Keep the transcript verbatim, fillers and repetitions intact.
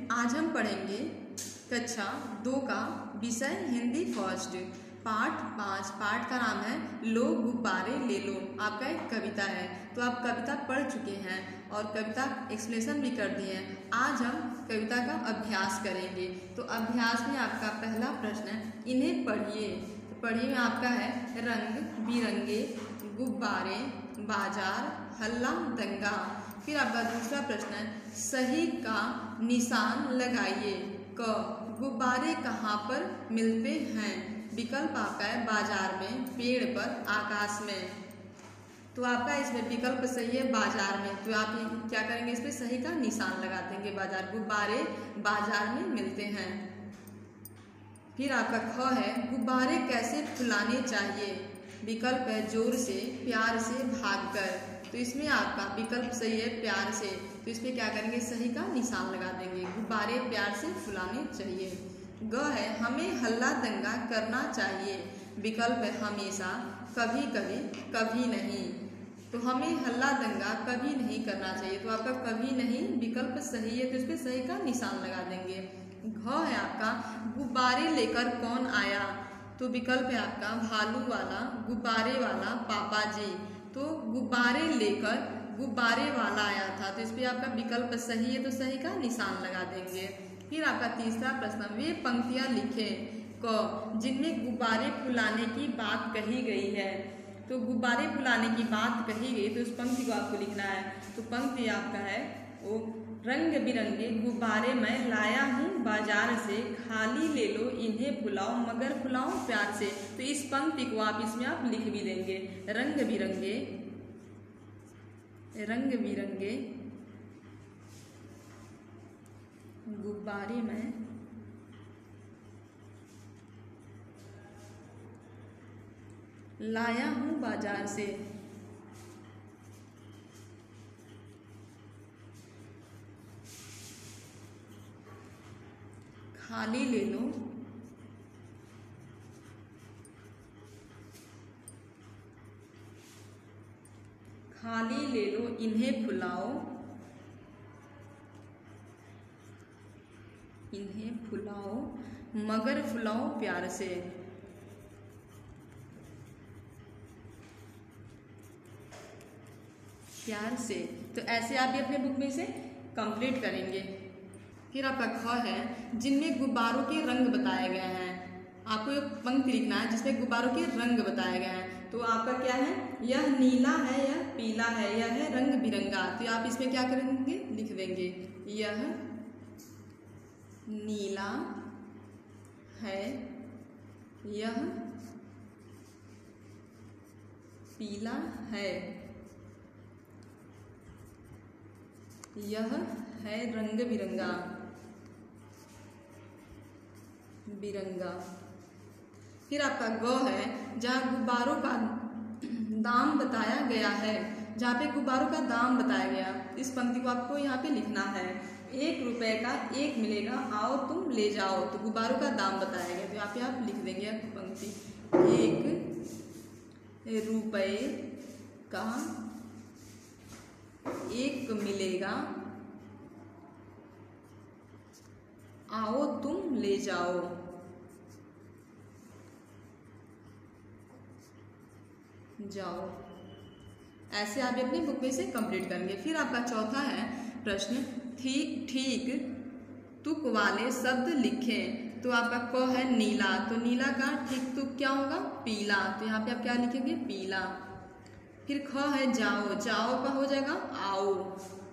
Student, आज हम पढ़ेंगे कक्षा दो का विषय हिंदी फर्स्ट पाठ पाँच। पाठ का नाम है लो गुब्बारे ले लो। आपका एक कविता है, तो आप कविता पढ़ चुके हैं और कविता एक्सप्लेनेशन भी कर दिए हैं। आज हम कविता का अभ्यास करेंगे। तो अभ्यास में आपका पहला प्रश्न है, इन्हें पढ़िए। तो पढ़िए में आपका है रंग बिरंगे गुब्बारे बाजार हल्ला दंगा। फिर आपका दूसरा प्रश्न है, सही का निशान लगाइए। क गुब्बारे कहाँ पर मिलते हैं? विकल्प आपका है बाजार में, पेड़ पर, आकाश में। तो आपका इसमें विकल्प सही है बाजार में। तो आप क्या करेंगे, इस पर सही का निशान लगा देंगे। बाजार, गुब्बारे बाजार में मिलते हैं। फिर आपका ख है, गुब्बारे कैसे फुलाने चाहिए? विकल्प है जोर से, प्यार से, भागकर। तो इसमें आपका विकल्प सही है प्यार से। तो इसमें क्या करेंगे, सही का निशान लगा देंगे। गुब्बारे प्यार से फुलाने चाहिए। ग है, हमें हल्ला दंगा करना चाहिए। विकल्प है हमेशा, कभी कभी, कभी नहीं। तो हमें हल्ला दंगा कभी नहीं करना चाहिए। तो आपका कभी नहीं विकल्प सही है, तो इस पर सही का निशान लगा देंगे। घ है आपका, गुब्बारे लेकर कौन आया? तो विकल्प है आपका भालू वाला, गुब्बारे वाला, पापा जी। तो गुब्बारे लेकर गुब्बारे वाला आया था। तो इस पर आपका विकल्प सही है, तो सही का निशान लगा देंगे। फिर आपका तीसरा प्रश्न, वे पंक्तियां लिखें क जिनमें गुब्बारे फुलाने की बात कही गई है। तो गुब्बारे फुलाने की बात कही गई, तो उस पंक्ति को आपको लिखना है। तो पंक्ति आपका है वो, रंग बिरंगे गुब्बारे मैं लाया हूँ बाजार से, खाली ले लो इन्हें फुलाओ मगर फुलाओ प्यार से। तो इस पंक्ति को आप इसमें आप लिख भी देंगे। रंग बिरंगे रंग बिरंगे गुब्बारे में लाया हूँ बाजार से, खाली ले लो खाली ले लो इन्हें फुलाओ इन्हें फुलाओ मगर फुलाओ प्यार से। प्यार से। तो ऐसे आप भी अपने बुक में से कंप्लीट करेंगे। फिर आपका ख है, जिनमें गुब्बारों के रंग बताए गए हैं। आपको एक पंक्ति लिखना है जिसमें गुब्बारों के रंग बताए गए हैं। तो आपका क्या है, यह नीला है, यह पीला है, यह है रंग बिरंगा। तो आप इसमें क्या करेंगे, लिख देंगे यह नीला है, यह पीला है, यह है रंग बिरंगा बिरंगा। फिर आपका ग है, जहाँ गुब्बारों का दाम बताया गया है। जहाँ पे गुब्बारों का दाम बताया गया, इस पंक्ति को आपको यहाँ पे लिखना है। एक रुपए का एक मिलेगा, आओ तुम ले जाओ। तो गुब्बारों का दाम बताया गया, तो यहाँ पे आप लिख देंगे पंक्ति, एक रुपए का एक मिलेगा, आओ तुम ले जाओ। जाओ ऐसे आप अपनी बुक में से कंप्लीट करेंगे। फिर आपका चौथा है प्रश्न, ठीक ठीक तुक वाले शब्द लिखें। तो आपका क है नीला, तो नीला का ठीक तुक क्या होगा, पीला। तो यहाँ पे आप क्या लिखेंगे, पीला। फिर ख है जाओ, जाओ का हो जाएगा आओ।